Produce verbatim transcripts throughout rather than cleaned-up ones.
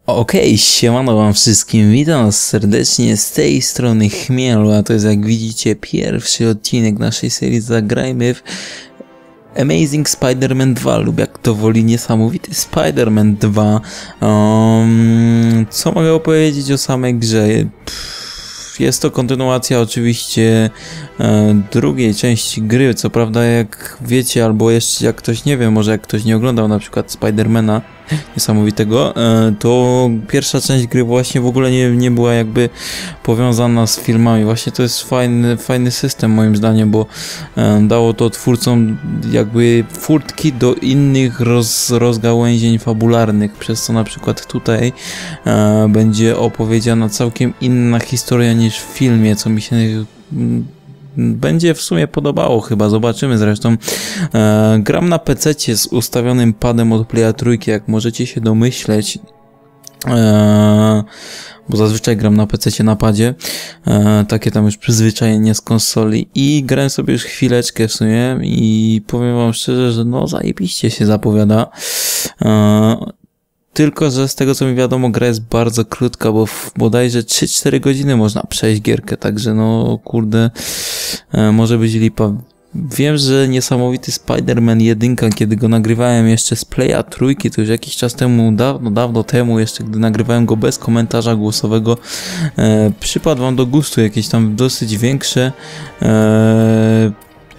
Okej, okay, siemano wam wszystkim, witam was serdecznie z tej strony Chmielu, a to jest, jak widzicie, pierwszy odcinek naszej serii Zagrajmy w Amazing Spider-Man dwa, lub jak to woli, Niesamowity Spider-Man dwa. Um, co mogę opowiedzieć o samej grze? Pff, jest to kontynuacja oczywiście e, drugiej części gry, co prawda, jak wiecie, albo jeszcze jak ktoś nie wie, może jak ktoś nie oglądał na przykład Spidermana Niesamowitego, to pierwsza część gry właśnie w ogóle nie, nie była jakby powiązana z filmami. Właśnie to jest fajny, fajny system moim zdaniem, bo dało to twórcom jakby furtki do innych roz, rozgałęzień fabularnych, przez co na przykład tutaj e, będzie opowiedziana całkiem inna historia niż w filmie, co mi się będzie w sumie podobało chyba, zobaczymy zresztą. E, gram na pececie z ustawionym padem od Playa trójki, jak możecie się domyśleć, e, bo zazwyczaj gram na pececie na padzie, e, takie tam już przyzwyczajenie z konsoli, i grałem sobie już chwileczkę w sumie i powiem wam szczerze, że no zajebiście się zapowiada. E, Tylko że z tego co mi wiadomo, gra jest bardzo krótka, bo w bodajże trzy cztery godziny można przejść gierkę, także no kurde, e, może być lipa. Wiem, że Niesamowity Spider-Man jeden, kiedy go nagrywałem jeszcze z Playa trójki, to już jakiś czas temu, dawno, dawno temu, jeszcze gdy nagrywałem go bez komentarza głosowego, e, przypadł wam do gustu, jakieś tam dosyć większe, e,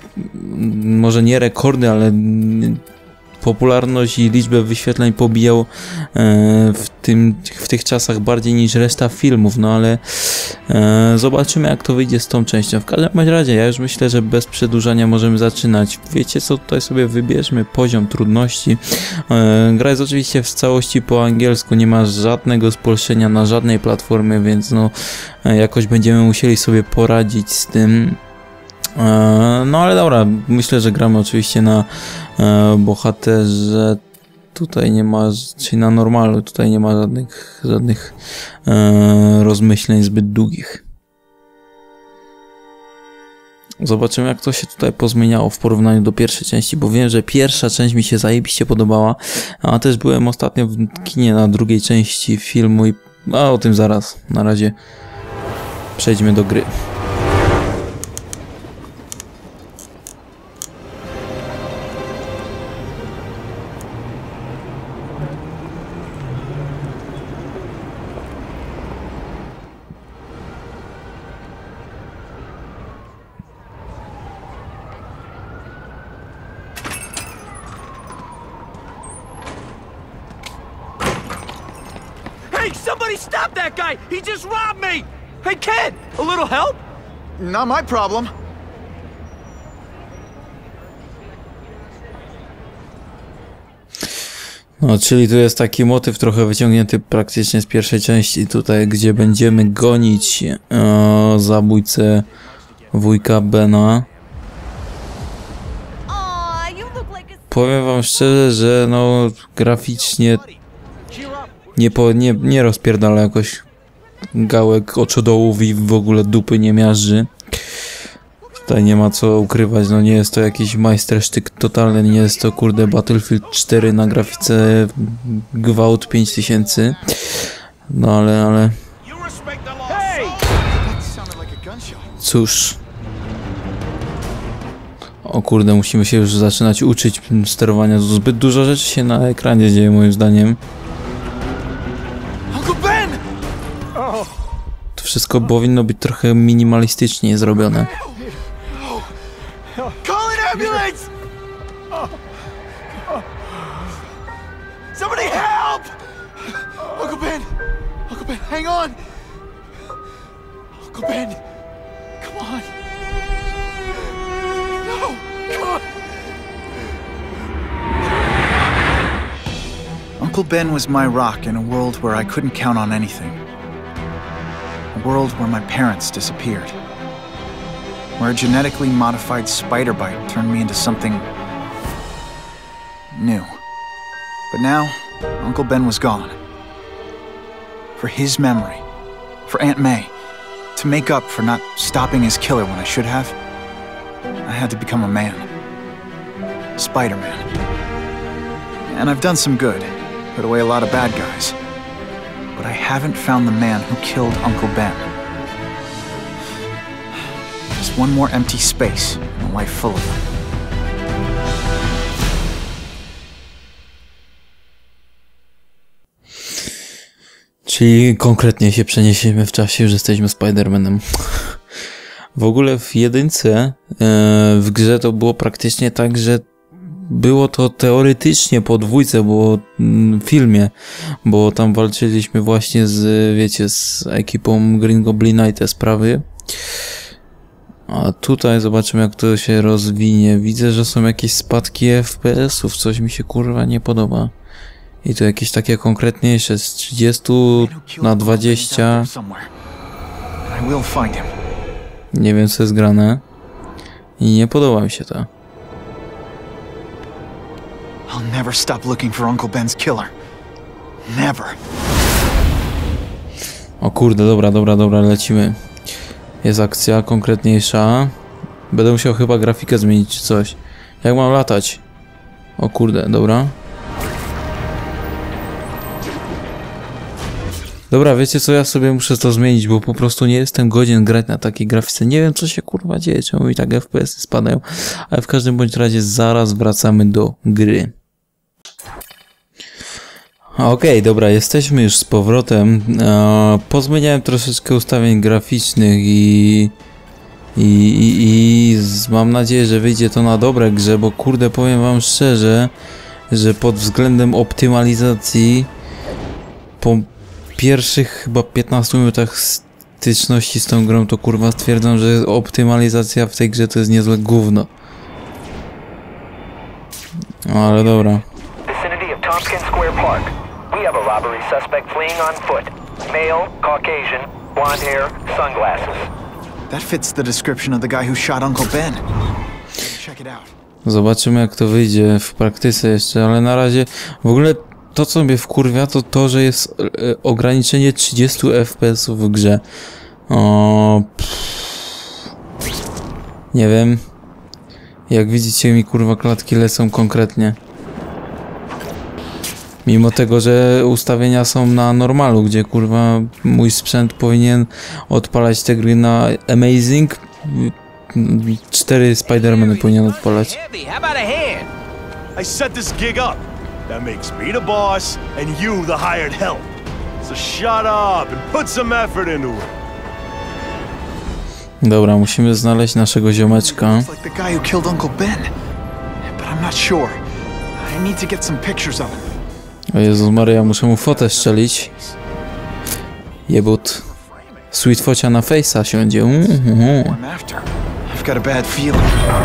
może nie rekordy, ale popularność i liczbę wyświetleń pobijał e, w, tym, w tych czasach bardziej niż reszta filmów, no ale e, zobaczymy, jak to wyjdzie z tą częścią. W każdym razie ja już myślę, że bez przedłużania możemy zaczynać. Wiecie co, tutaj sobie wybierzmy poziom trudności. E, gra jest oczywiście w całości po angielsku, nie ma żadnego spolszczenia na żadnej platformie, więc no e, jakoś będziemy musieli sobie poradzić z tym. No ale dobra, myślę, że gramy oczywiście na e, bohaterze, tutaj nie ma, czyli na normalu, tutaj nie ma żadnych, żadnych e, rozmyśleń zbyt długich. Zobaczymy, jak to się tutaj pozmieniało w porównaniu do pierwszej części, bo wiem, że pierwsza część mi się zajebiście podobała, a też byłem ostatnio w kinie na drugiej części filmu i a o tym zaraz, na razie przejdźmy do gry. Hey, somebody stop that guy! He just robbed me! Hey, kid! A little help? Not my problem. No, czyli tu jest taki motyw trochę wyciągnięty praktycznie z pierwszej części tutaj, gdzie będziemy gonić e, zabójcę wujka Bena. Powiem wam szczerze, że no graficznie nie, po, nie, nie rozpierdala jakoś gałek oczodołów i w ogóle dupy nie miażdży. Tutaj nie ma co ukrywać, no nie jest to jakiś majstersztyk totalny, nie jest to kurde Battlefield cztery na grafice gwałt pięć tysięcy. No ale, ale... Cóż... O kurde, musimy się już zaczynać uczyć sterowania, zbyt dużo rzeczy się na ekranie dzieje moim zdaniem. To wszystko powinno być trochę minimalistycznie zrobione. Call an ambulance! Somebody help! Uncle Ben! Uncle Ben, hang on! Uncle Ben! Come on! No! Come on! Uncle Ben was my rock in a world where I couldn't count on anything. A world where my parents disappeared. Where a genetically modified spider bite turned me into something new. But now, Uncle Ben was gone. For his memory, for Aunt May, to make up for not stopping his killer when I should have, I had to become a man. Spider-Man. And I've done some good, put away a lot of bad guys. but I haven't found the man who killed Uncle Ben. Just one more empty space in a life full of them. Czyli konkretnie się przeniesiemy w czasie, że jesteśmy Spider-Manem. W ogóle w jedynce w grze to było praktycznie tak, że było to teoretycznie po dwójce, było w filmie, bo tam walczyliśmy właśnie z, wiecie, z ekipą Green Goblina i te sprawy. A tutaj zobaczymy, jak to się rozwinie. Widzę, że są jakieś spadki F P S-ów, coś mi się kurwa nie podoba. I to jakieś takie konkretniejsze, z trzydziestu na dwadzieścia. Nie wiem, co jest grane. I nie podoba mi się to. I'll never stop looking for Uncle Ben's killer. Never. O kurde, dobra, dobra, dobra, lecimy. Jest akcja konkretniejsza. Będę musiał chyba grafikę zmienić czy coś. Jak mam latać? O kurde, dobra. Dobra, wiecie co, ja sobie muszę to zmienić, bo po prostu nie jestem godzien grać na takiej grafice. Nie wiem, co się kurwa dzieje, czemu i tak F P S-y spadają. Ale w każdym bądź razie zaraz wracamy do gry. Okej, okay, dobra, jesteśmy już z powrotem. Eee, pozmieniałem troszeczkę ustawień graficznych i... I, i, i z, mam nadzieję, że wyjdzie to na dobre grze, bo kurde, powiem wam szczerze, że pod względem optymalizacji po pierwszych chyba piętnastu minutach styczności z tą grą to kurwa stwierdzam, że optymalizacja w tej grze to jest niezłe gówno. Ale dobra. Vicinity of Tompkins Square Park. We have a robbery suspect fleeing on foot. Male, Caucasian, blonde hair, sunglasses. That fits the description of the guy who shot Uncle Ben. Check it out. Zobaczymy, jak to wyjdzie w praktyce jeszcze, ale na razie w ogóle to, co mnie wkurwia, to to, że jest e, ograniczenie trzydzieści F P S-ów w grze. O, pff, nie wiem. Jak widzicie, mi kurwa klatki lecą konkretnie. Mimo tego, że ustawienia są na normalu, gdzie kurwa mój sprzęt powinien odpalać te gry na Amazing. Cztery Spider-Many powinien odpalać. I set this gig up. That makes me the boss and you the hired help. So shut up and put some effort into it. Dobra, musimy znaleźć naszego ziomeczka. It's like the guy who killed Uncle Ben. But I'm not sure. I need to get some pictures of him. O Jezus Maria, muszę mu fotę strzelić. Jebut. Sweet focia na face'a siądzie. Mm-hmm. I've got a bad feeling.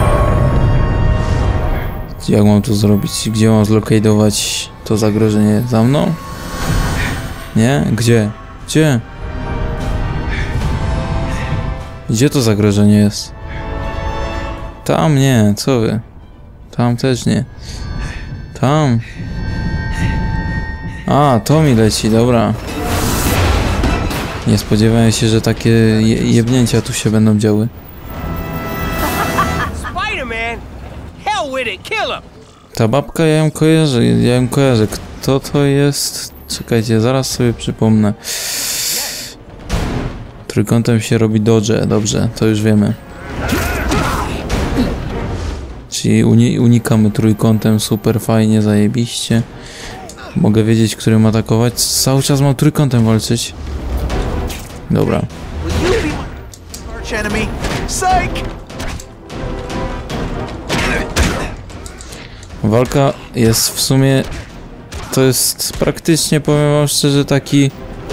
Jak mam to zrobić? Gdzie mam zlokalizować to zagrożenie? Za mną? Nie? Gdzie? Gdzie? Gdzie to zagrożenie jest? Tam nie, co wy? Tam też nie. Tam. A, to mi leci, dobra. Nie spodziewałem się, że takie je jebnięcia tu się będą działy. Spider-Man! Hell with it, kill him! Ta babka, ja ją kojarzę, ja ją kojarzę. Kto to jest? Czekajcie, zaraz sobie przypomnę. Trójkątem się robi dodge, dobrze, to już wiemy. Czyli uni unikamy trójkątem, super fajnie, zajebiście. Mogę wiedzieć, którym atakować. Cały czas mam trójkątem walczyć. Dobra. Walka jest w sumie... To jest praktycznie, powiem wam szczerze, taki...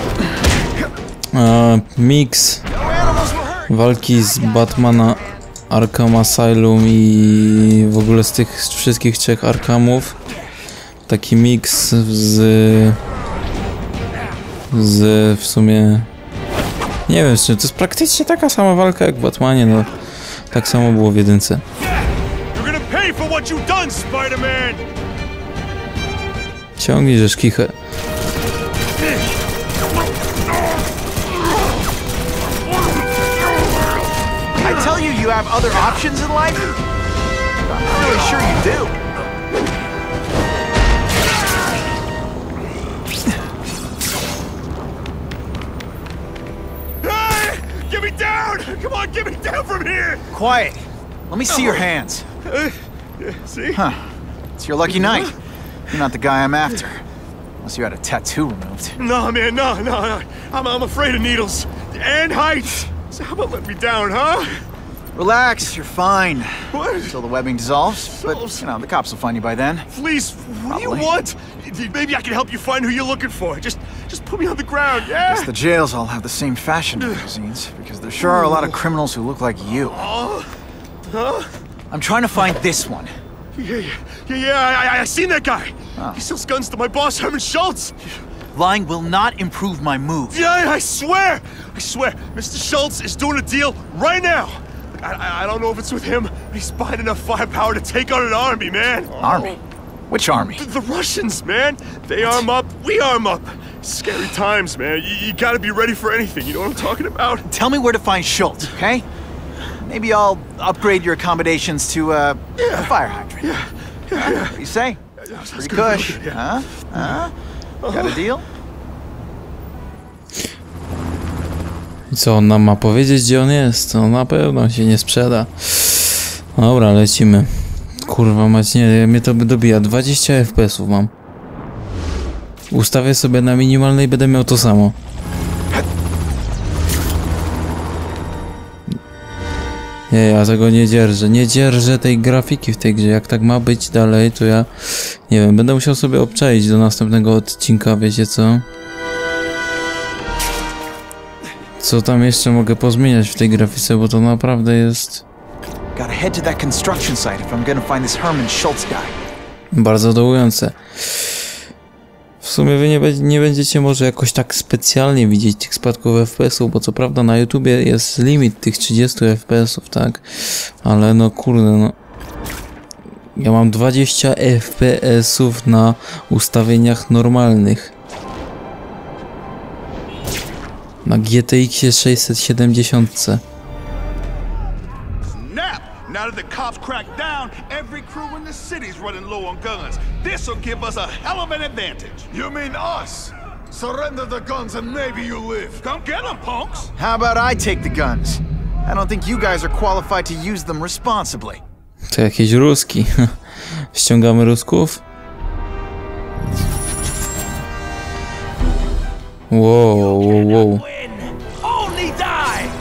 E, mix walki z Batmana Arkham Asylum i w ogóle z tych wszystkich trzech Arkhamów. Taki mix z... z w sumie... Nie wiem, to jest praktycznie taka sama walka jak w Batmanie, no. Tak samo było w jedynce. Ciągnij, że szkichę. I tell you, you have other options in life? I'm really sure you do. come on, get me down from here! Quiet. Let me see your hands. Uh, yeah, see? Huh. It's your lucky night. You're not the guy I'm after. Unless you had a tattoo removed. No, man, no, no, no. I'm, I'm afraid of needles. And heights. So how about let me down, huh? Relax, you're fine. What? Until the webbing dissolves. But, Dissolves? you know, the cops will find you by then. Please, what do you Probably. want? Maybe I can help you find who you're looking for. Just, just put me on the ground, yeah? Guess the jails all have the same fashion magazines, because there sure are a lot of criminals who look like you. Oh, huh? I'm trying to find this one. Yeah, yeah, yeah, yeah, I, I, I seen that guy. Oh. He sells guns to my boss, Herman Schultz. Lying will not improve my moves. Yeah, I swear, I swear, Mister Schultz is doing a deal right now. I, I, I don't know if it's with him, but he's buying enough firepower to take on an army, man. Army? Which army? The, the Russians, man. They arm up, we arm up. Scary times, man. You, you gotta be ready for anything, you know what I'm talking about? Tell me where to find Schultz, okay? Maybe I'll upgrade your accommodations to uh, Yeah. a fire hydrant. Yeah, yeah, yeah. What do you say? Sounds Pretty good, cush, yeah. huh? Huh? Got a deal? I co on nam ma powiedzieć, gdzie on jest? No na pewno się nie sprzeda. Dobra, lecimy. Kurwa mać, nie, mnie to dobija. dwadzieścia F P S ów mam. Ustawię sobie na minimalnej i będę miał to samo. Nie, ja tego nie dzierżę. Nie dzierżę tej grafiki w tej grze. Jak tak ma być dalej, to ja... Nie wiem, będę musiał sobie obczaić do następnego odcinka, wiecie co? Co tam jeszcze mogę pozmieniać w tej grafice, bo to naprawdę jest... Gotta head to that construction site if I'm gonna find this Herman Schultz guy. bardzo dołujące. W sumie wy nie, nie będziecie może jakoś tak specjalnie widzieć tych spadków F P S ów, bo co prawda na YouTubie jest limit tych trzydziestu F P S ów, tak? Ale no kurde, no... Ja mam dwadzieścia F P S ów na ustawieniach normalnych. Na G T X sześćset siedemdziesiąt. Now that the cops cracked down, every crew in the city's running low on guns. This'll give us a hell of an advantage. You mean us? Surrender the guns and maybe you live. Come get them, punks! How about I take the guns? I don't think you guys are qualified to use them responsibly. To jakieś ruski. Ściągamy rusków? Wow, wow, wow. Only die!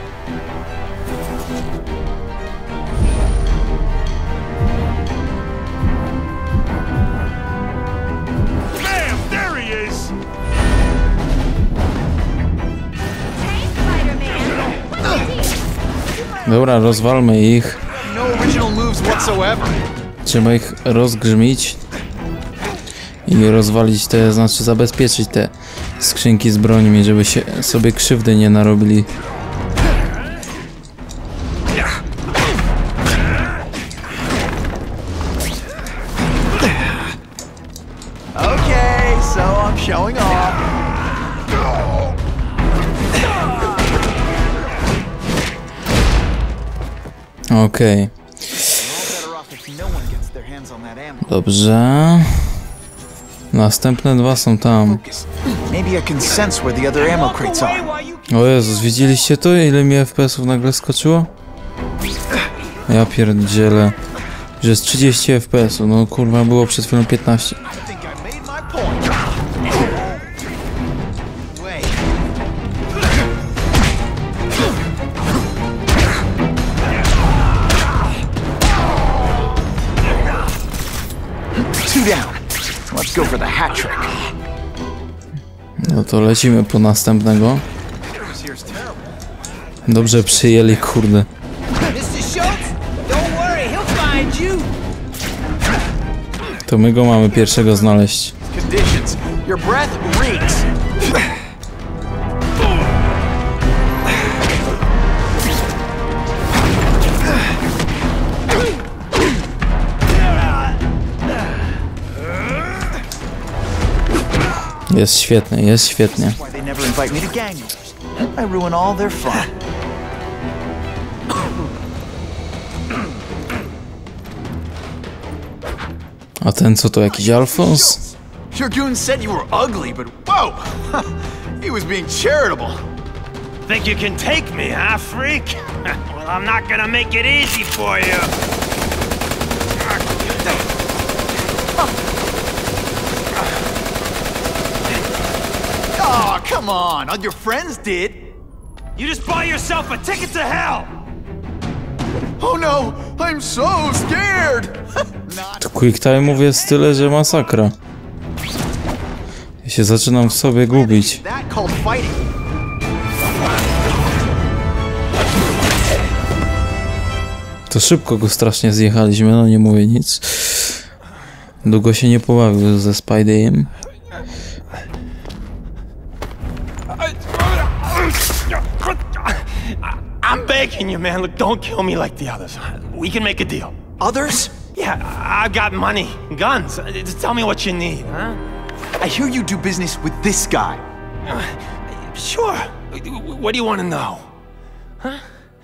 Bam! There he is! Dobra, rozwalmy ich. No original moves whatsoever. Trzeba ich rozgrzmić i rozwalić te, znaczy zabezpieczyć te skrzynki z brońmi, żeby się sobie krzywdy nie narobili. Okay, so I'm showing off. Okej, Better off if no one gets their hands on that ammo. dobrze. Następne dwa są tam. Maybe I can sense where the other ammo crates are. O Jezus, widzieliście to? Ile mi F P S ów nagle skoczyło? Ja pierdzielę. Że jest trzydzieści F P S ów, no kurwa było przed chwilą piętnaście. I think I made my point. Wait. Two down. Let's go for the hat trick. No to lecimy po następnego. Here's terrible. Dobrze przyjęli, kurde. Mister Schultz, don't worry, he'll find you. To my go mamy pierwszego znaleźć. Conditions. Your breath reeks. Jest świetnie, jest świetnie. Why they never invite me to gang wars. I ruin all their fun. A ten co to, jakiś Alfons? Your goon said you were ugly, but whoa! He was being charitable. Think you can take me, huh, freak? Well, I'm not gonna make it easy for you. Oh, come on. All your friends did. You just bought yourself a ticket to hell! Oh no, I'm so scared. To quick time'ów jest tyle, że masakra. Ja się zaczynam w sobie gubić. That called fighting. To szybko go strasznie zjechaliśmy, no nie mówię nic. Długo się nie pobawił ze Spidey'em. I'm begging you, man. Look, don't kill me like the others. We can make a deal. Others? Yeah, I've got money, guns. Just tell me what you need, huh? I hear you do business with this guy. Uh, sure. What do you want to know? Huh?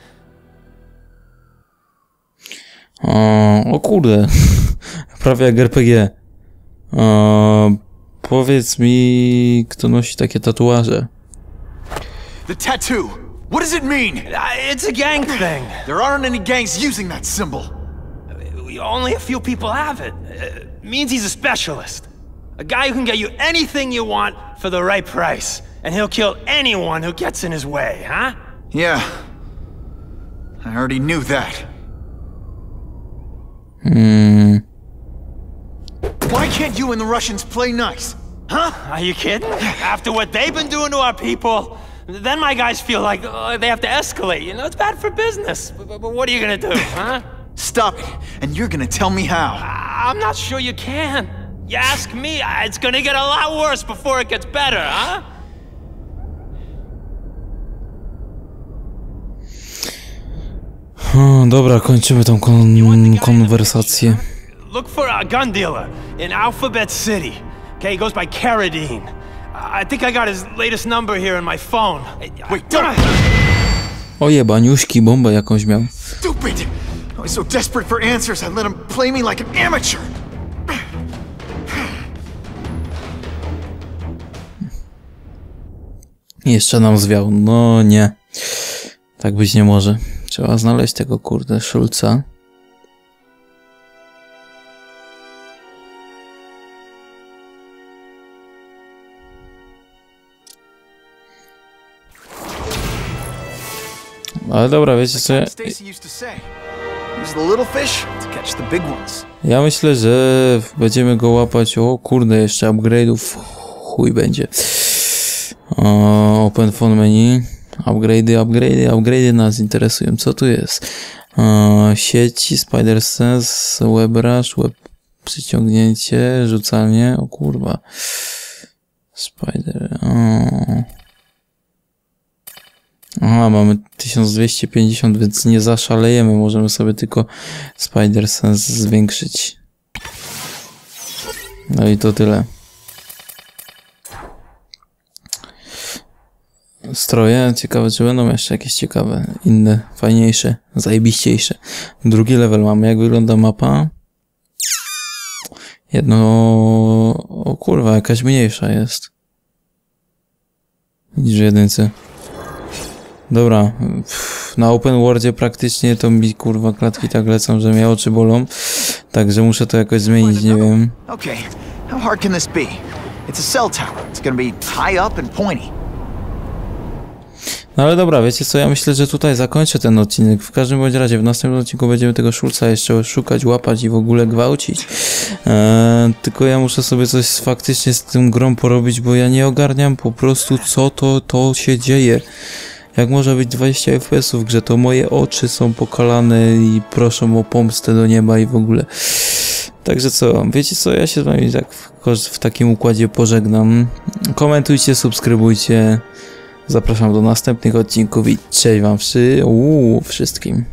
O, o kurde. Prawie jak R P G. O, powiedz mi, kto nosi takie tatuaże. The tattoo. What does it mean? Uh, it's a gang thing. There aren't any gangs using that symbol. Only a few people have it. It means he's a specialist. A guy who can get you anything you want for the right price. And he'll kill anyone who gets in his way, huh? Yeah. I already knew that. Hmm. Why can't you and the Russians play nice? Huh? Are you kidding? After what they've been doing to our people, then my guys feel like uh, they have to escalate. You know, it's bad for business. But, but what are you gonna do, huh? Stop it, and you're gonna tell me how. I'm not sure you can. You ask me, it's gonna get a lot worse before it gets better, huh? O, dobra, kończymy tą kon konwersację. Look for a gun dealer in Alphabet City. Okay, he goes by Carradine. I think I got his latest number here in my phone. Wait, don't! O jebaniuśki, bombę jakąś miał. Stupid! I was so desperate for answers, I let him play me like an amateur. Jeszcze nam zwiał. No nie. Tak być nie może. Trzeba znaleźć tego kurde Schulza. Ale dobra, wiecie co? Ja myślę, że będziemy go łapać. O kurde, jeszcze upgrade'ów chuj będzie. O, open phone menu. Upgrade'y, upgrade'y, upgrade'y nas interesują. Co tu jest? O, sieci, Spider Sense, Web Rush, web przyciągnięcie, rzucanie. O kurwa. Spider. O. Aha, mamy tysiąc dwieście pięćdziesiąt, więc nie zaszalejemy. Możemy sobie tylko Spider Sense zwiększyć. No i to tyle. Stroje, ciekawe czy będą jeszcze jakieś ciekawe, inne, fajniejsze, zajebiściejsze. Drugi level mamy, jak wygląda mapa. Jedno, o kurwa, jakaś mniejsza jest niż w jedynce. Dobra, pff, na open worldzie praktycznie to mi kurwa klatki tak lecą, że mnie oczy bolą. Także muszę to jakoś zmienić, nie wiem. Okay, how hard can this be? It's a cell tower. It's gonna be high up and pointy. No ale dobra, wiecie co, ja myślę, że tutaj zakończę ten odcinek. W każdym bądź razie w następnym odcinku będziemy tego Schulza jeszcze szukać, łapać i w ogóle gwałcić. Eee, tylko ja muszę sobie coś faktycznie z tym grą porobić, bo ja nie ogarniam po prostu co to, to się dzieje. Jak może być dwadzieścia F P S ów w grze, to moje oczy są pokalane i proszą o pomstę do nieba i w ogóle. Także co, wiecie co, ja się z wami tak w, w takim układzie pożegnam. Komentujcie, subskrybujcie. Zapraszam do następnych odcinków i cześć wam wszy- uuu, wszystkim.